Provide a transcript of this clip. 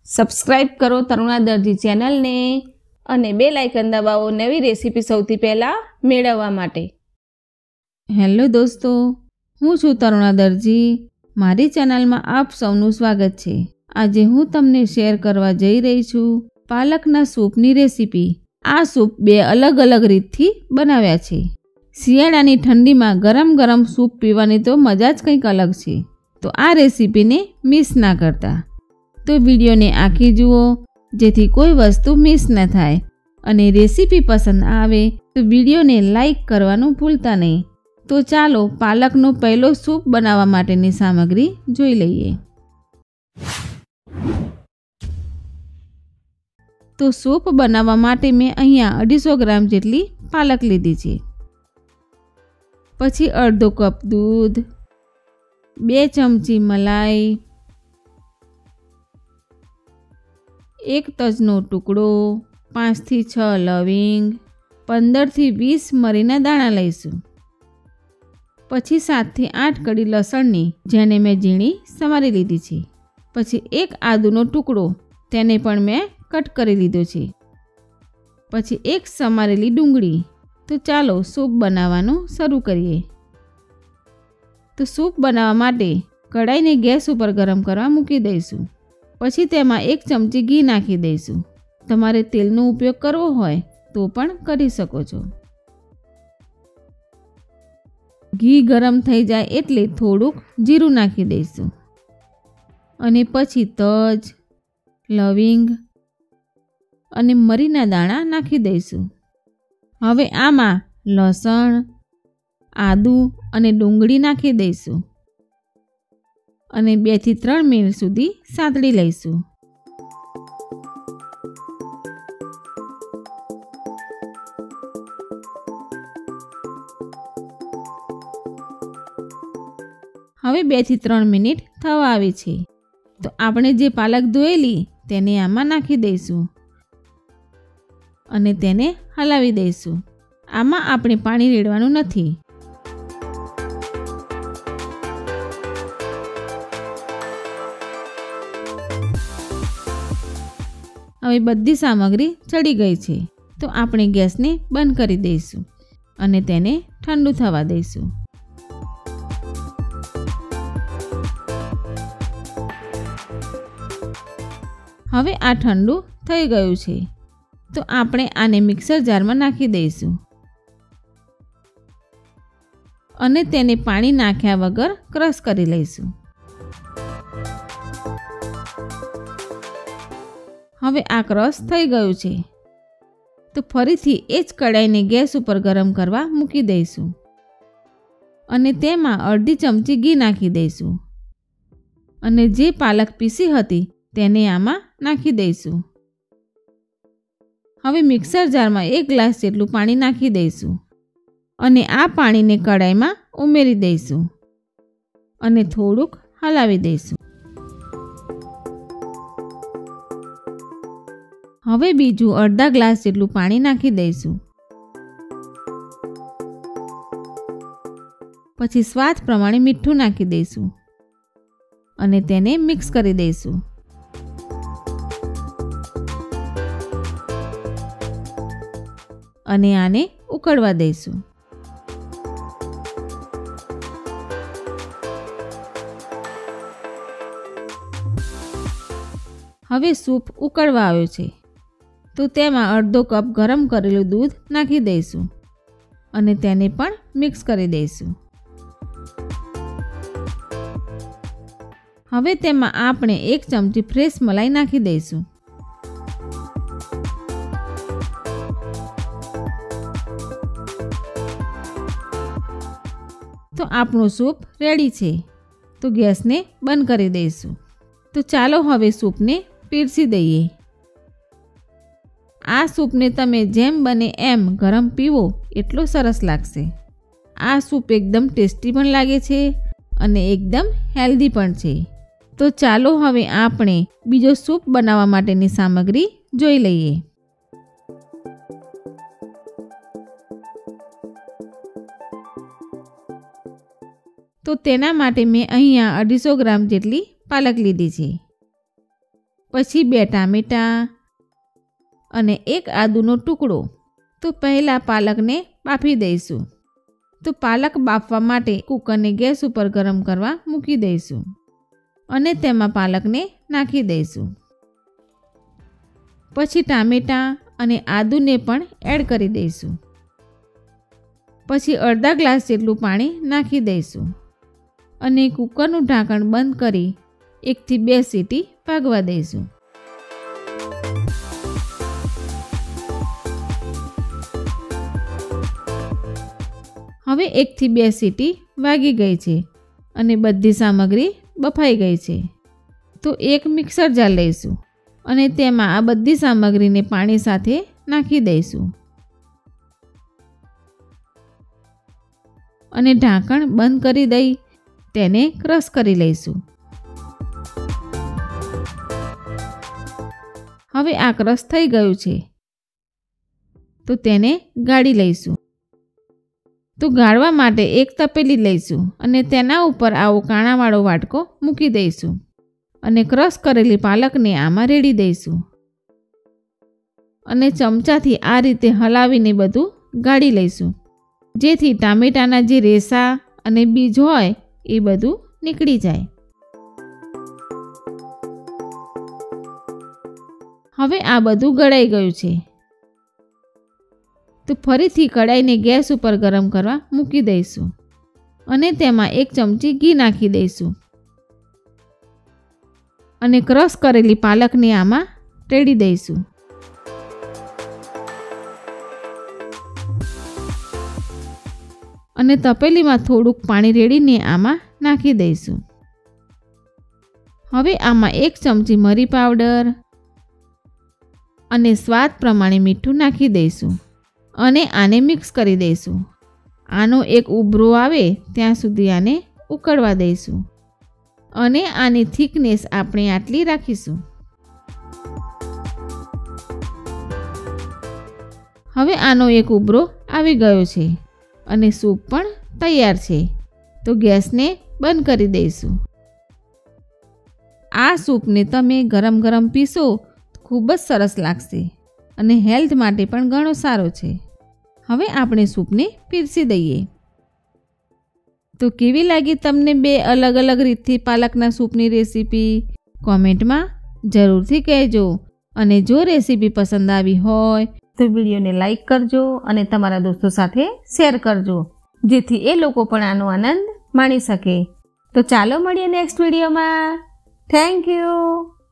Subscribe કરો તરુણા દરજી ચેનલને અને બેલ આઇકન દબાવો નવી રેસીપી સૌથી પહેલાં મેળવવા માટે। હેલો દોસ્તો, હું છું તરુણા દરજી। મારી ચેનલમાં આપ સૌનું સ્વાગત છે। આજે હું તમને શેર કરવા જઈ રહી છું પાલકના સૂપની રેસીપી। આ સૂપ બે અલગ અલગ રીતથી બનાવ્યા છે। શિયાળાની ઠંડીમાં ગરમ ગરમ સૂપ પીવાની તો મજા જ કંઈક અલગ છે। તો આ રેસીપીને મિસ ના કરતા। તો વિડીયોને આખી જુઓ જેથી કોઈ વસ્તુ મિસ ન થાય અને રેસીપી પસંદ આવે તો વિડીયોને લાઈક કરવાનું ભૂલતા નહીં। તો ચાલો પાલકનો પહેલો સૂપ બનાવવા માટેની સામગ્રી જોઈ લઈએ। તો સૂપ બનાવવા માટે મેં અહીંયા 250 ગ્રામ જેટલી પાલક લીધી છે। પછી અડધો કપ દૂધ, 2 ચમચી મલાઈ, 1 તજનો ટુકડો, 5 થી 6 લવિંગ, 15 થી 20 મરીના દાણા લઈશું। પછી 7 થી 8 કડી લસણની જેને મેં ઝીણી સમારી લીધી છે। પછી 1 આદુનો ટુકડો તેને પણ મેં કટ કરી લીધો છે। પછી 1 સમારેલી ડુંગળી। તો ચાલો સૂપ બનાવવાનું શરૂ કરીએ। તો સૂપ બનાવવા માટે કઢાઈને ગેસ ઉપર ગરમ કરવા મૂકી દઈશું। પછી તેમાં 1 ચમચી ઘી નાખી દઈશું। તમારે તેલનો ઉપયોગ કરવો હોય તો પણ કરી શકો છો। ઘી ગરમ થઈ જાય એટલે થોડુંક જીરું નાખી દઈશું અને પછી તજ, લવિંગ અને મરીના દાણા નાખી દઈશું। હવે આમાં લસણ, આદુ અને ડુંગળી નાખી દઈશું અને 2 થી 3 મિનિટ સુધી સાંતળી લઈશું। હવે 2 થી 3 મિનિટ થવા આવી છે તો આપણે જે પાલક ધોયેલી તેને આમાં નાખી દઈશું અને તેને હલાવી દઈશું। આમાં આપણે પાણી રેડવાનું નથી। હવે બધી સામગ્રી ચડી ગઈ છે તો આપણે ગેસને બંધ કરી દઈશું અને તેને ઠંડુ થવા દઈશું। હવે આ ઠંડુ થઈ ગયું છે તો આપણે આને મિક્સર જારમાં નાખી દઈશું અને તેને પાણી નાખ્યા વગર ક્રશ કરી લઈશું। હવે આ ક્રશ થઈ ગયું છે તો ફરીથી એ જ કઢાઈને ગેસ ઉપર ગરમ કરવા મૂકી દઈશું અને તેમાં અડધી ચમચી ઘી નાખી દઈશું અને જે પાલક પીસી હતી તેને આમાં નાખી દઈશું। હવે મિક્સર જારમાં 1 ગ્લાસ જેટલું પાણી નાખી દઈશું અને આ પાણીને કઢાઈમાં ઉમેરી દઈશું અને થોડુંક હલાવી દઈશું। હવે બીજું અડધા ગ્લાસ જેટલું પાણી નાખી દઈશું। પછી સ્વાદ પ્રમાણે મીઠું નાખી દઈશું અને તેને મિક્સ કરી દઈશું। અને આને ઉકળવા દઈશું। હવે સૂપ ઉકળવા આવ્યો છે તો તેમાં અડધો કપ ગરમ કરેલું દૂધ નાખી દઈશું અને તેને પણ મિક્સ કરી દઈશું। હવે તેમાં આપણે 1 ચમચી ફ્રેશ મલાઈ નાખી દઈશું તો આપણું સૂપ રેડી છે તો ગેસને બંધ કરી દઈશું। તો ચાલો હવે સૂપને પીરસી દઈએ। આ સૂપને તમે જેમ બને એમ ગરમ પીવો એટલો સરસ લાગશે। આ સૂપ એકદમ ટેસ્ટી પણ લાગે છે અને એકદમ હેલ્ધી પણ છે। તો ચાલો હવે આપણે બીજો સૂપ બનાવવા માટેની સામગ્રી જોઈ લઈએ। તો તેના માટે મેં અહીંયા 250 ગ્રામ જેટલી પાલક લીધી છે। પછી 2 ટામેટાં અને 1 આદુનો ટુકડો. તો પહેલાં પાલકને બાફી દઈશું. તો પાલક બાફવા માટે કૂકરને ગેસ ઉપર ગરમ કરવા મૂકી દઈશું અને તેમાં પાલકને નાખી દઈશું. પછી ટામેટાં અને આદુને પણ એડ કરી દઈશું. પછી અડધા ગ્લાસ જેટલું પાણી નાખી દઈશું અને કૂકરનું ઢાંકણ બંધ કરી 1 થી 2 સીટી વાગવા દઈશું. હવે 1 થી 2 સીટી વાગી ગઈ છે અને બધી સામગ્રી બફાઈ ગઈ છે. તો એક મિક્સર જાર લઈશું અને તેમાં આ બધી સામગ્રીને પાણી સાથે નાખી દઈશું અને ઢાંકણ બંધ કરી દઈ તેને ક્રશ કરી લઈશું. હવે આ ક્રશ થઈ ગયું છે તો તેને ગાળી લઈશું. તો ગાળવા માટે એક તપેલી લઈશું અને તેના ઉપર આવો કાણાવાળો વાટકો મૂકી દઈશું અને ક્રશ કરેલી પાલકને આમાં રેડી દઈશું અને ચમચાથી આ રીતે હલાવીને બધું ગાળી લઈશું, જેથી ટામેટાના જે રેસા અને બીજ હોય એ બધું નીકળી જાય. હવે આ બધું ગળાઈ ગયું છે. તો ફરીથી કડાઈને ગેસ ઉપર ગરમ કરવા મૂકી દઈશું અને તેમાં 1 ચમચી ઘી નાખી દઈશું અને ક્રશ કરેલી પાલકને આમાં રેડી દઈશું. અને તપેલીમાં થોડુંક પાણી રેડીને આમાં નાખી દઈશું. હવે આમાં 1 ચમચી મરી પાવડર અને સ્વાદ પ્રમાણે મીઠું નાખી દઈશું અને આને મિક્સ કરી દઈશું. આનો એક ઉભરો આવે ત્યાં સુધી આને ઉકળવા દઈશું અને આની થિકનેસ આપણે આટલી રાખીશું. હવે આનો એક ઉભરો આવી ગયો છે અને સૂપ પણ તૈયાર છે. તો ગેસને બંધ કરી દઈશું. આ સૂપને તમે ગરમ ગરમ પીશો ખૂબ જ સરસ લાગશે અને હેલ્થ માટે પણ ઘણો સારો છે. હવે આપણે સૂપને પીરસી દઈએ. તો કેવી લાગી તમને 2 અલગ અલગ રીતથી પાલકના સૂપની રેસીપી? કોમેન્ટમાં જરૂરથી કહેજો. અને જો રેસીપી પસંદ આવી હોય તો વિડીયોને લાઈક કરજો અને તમારા દોસ્તો સાથે શેર કરજો, જેથી એ લોકો પણ આનો આનંદ માણી શકે. તો ચાલો મળીએ નેક્સ્ટ વિડીયોમાં. Thank you.